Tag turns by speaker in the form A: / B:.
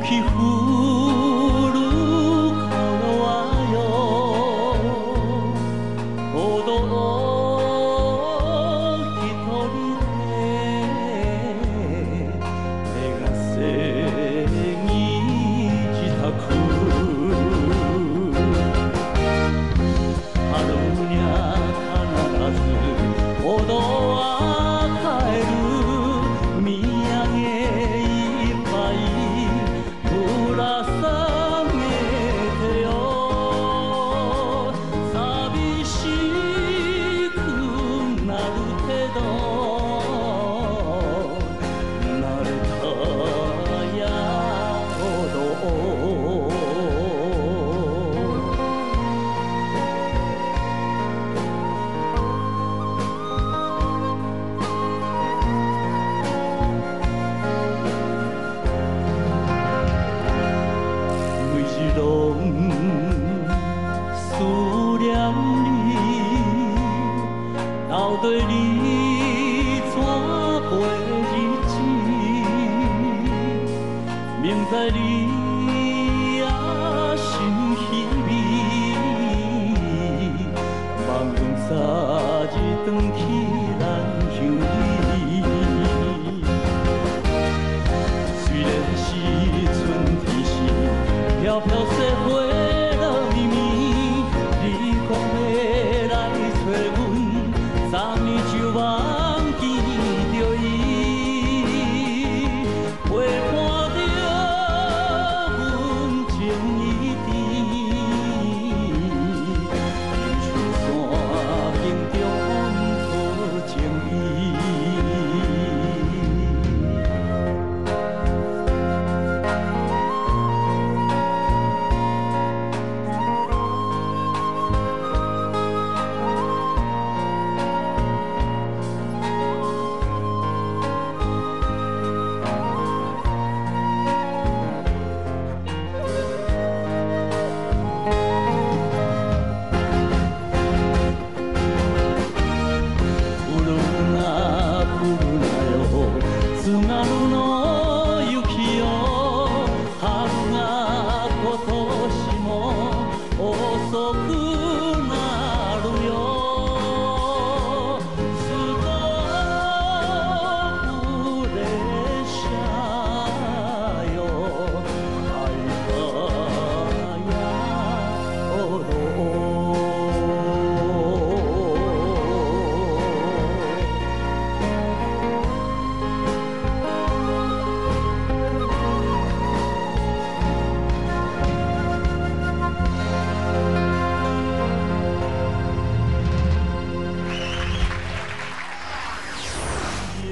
A: 雪降る頃はよ歩道一人で手がせに自宅春にゃ必ず歩道は帰る土産いっぱいぶら下げてよ寂しくなるけど慣れたやほど思念里到底你怎过日子？明知你也心稀微，望阮早日转去咱乡里。虽然是春天时飘飘雪花。